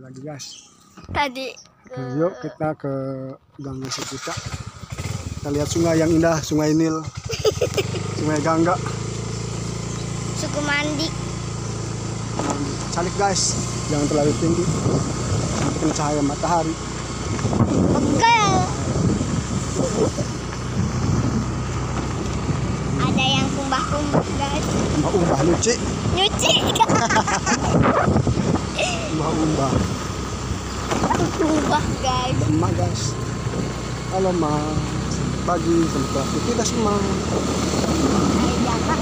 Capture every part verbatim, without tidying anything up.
lagi guys. Tadi ke... Yuk kita ke Gangga Sepuka. Kita lihat sungai yang indah, Sungai Nil. Sungai Gangga. suku mandi. Cantik guys, jangan terlalu tinggi nanti kena cahaya matahari. Oke. Ada yang kumbah-kumbah guys. Umbah-umbah nyuci. Nyuci. Umbah-umbah. Kumbah guys. Emak guys. Halo mas. Pagi selamat beraktivitas emak. Ayo jangan.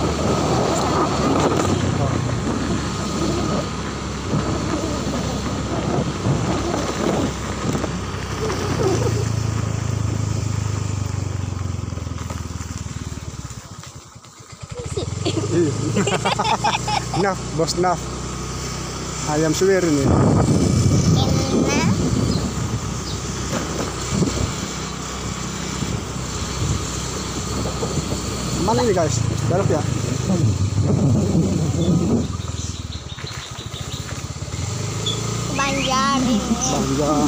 Naf, bos Naf. Ayam suwir ini. Enak. Mana ini guys? Belok ya? Banjar ini. Banjar.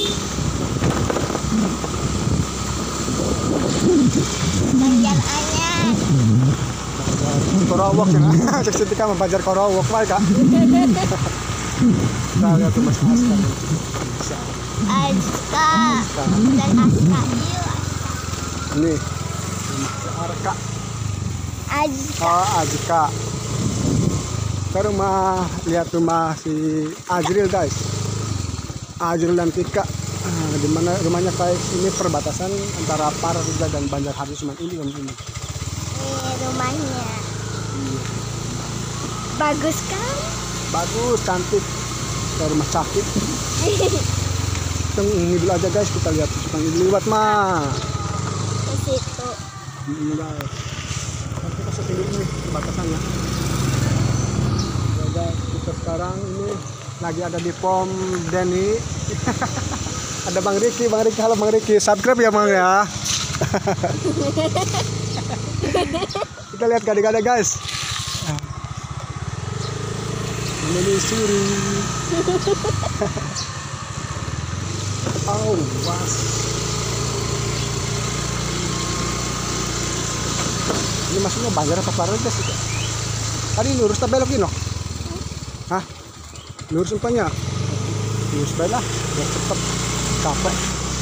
Banjar anyar. Korowok ya. Cek setika mah Banjar Korowok wae Kak. Kita lihat tuh Mas Aska. Aska dan Aska yuk. Ini Arka. Aska. Oh, Ajika. Ke rumah, lihat rumah si Azril guys. Azril dan Tika. Nah, di mana rumahnya guys, ini perbatasan antara Pararja dan Banjarharjo cuma ini kan ini. Ini rumahnya. Bagus kan? Bagus, cantik. Ke rumah sakit. Ini dulu aja guys, kita lihat tukang ini lewat mah. Di situ. Ini guys. Kan kita setinggi ini perbatasannya. Ya guys, kita sekarang ini lagi ada di Pom Deni. Ada Bang Riki, Bang Riki, halo Bang Riki, subscribe ya Bang ya. Kita lihat gada-gada guys. Ini suri. Oh, was. Ini masuknya Banjar apa Pararja sih? Tadi lurus tak belok ini, no? Hah? Lurus rupanya. Lurus belah, biar cepet. Capek.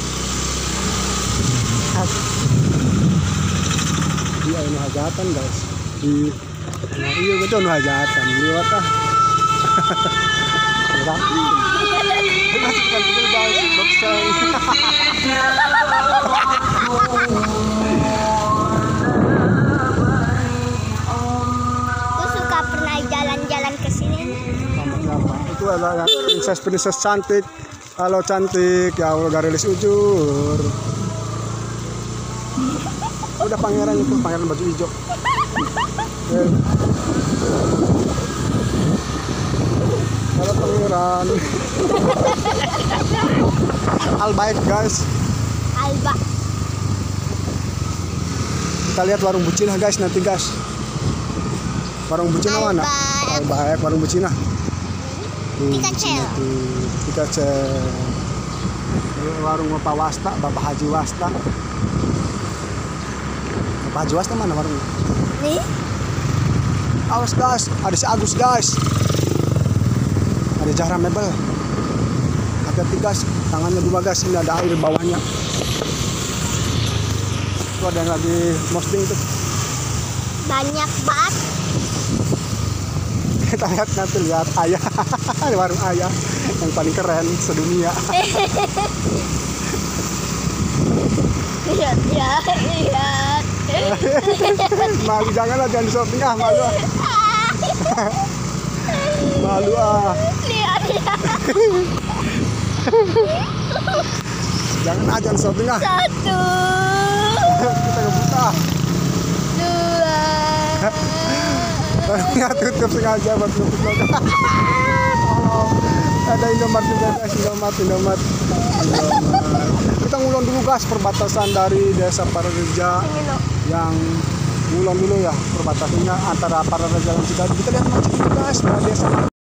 Iya ini hajatan guys. Di nah, iya betul ini hajatan. Lewat ah. Rapi. Masukkan dulu guys, boxing. Aku suka pernah jalan-jalan ke sini. Sama-sama. Itu adalah princess-princess cantik. Halo cantik, ya Allah Garelis Ujur. Udah pangeran itu, pangeran baju hijau. Eh. Halo pangeran. Albaik guys. Alba. Kita lihat warung Bucina guys nanti guys. Warung Bucina mana? Albaik, warung Bucina. Tika Cel. Tika Cel. Warung Bapak Wasta, Bapak Haji Wasta. Bapak Haji Wasta mana warungnya? Nih. Awas guys, ada si Agus guys. Ada Zahra Mebel. Hati-hati guys, tangannya dua guys, ini ada air bawahnya. Itu ada yang lagi posting tuh. Banyak banget. Kita lihat nanti lihat ayah. Ada warung ayah yang paling keren sedunia. Lihat, lihat, lihat. Malu janganlah, jangan di tengah malu. Ah. Malu ah. Lihat, lihat. Jangan aja di tengah. Satu. Kita ngebuka. Dua. Warungnya tutup sengaja buat ngebuka. Oh, ada Indomaret juga guys, Indomaret, Indomaret. Indomaret. Kita ngulon dulu guys perbatasan dari desa Pararja yang ngulon dulu ya perbatasannya antara Pararja dan Cigadung. Kita lihat macam guys, desa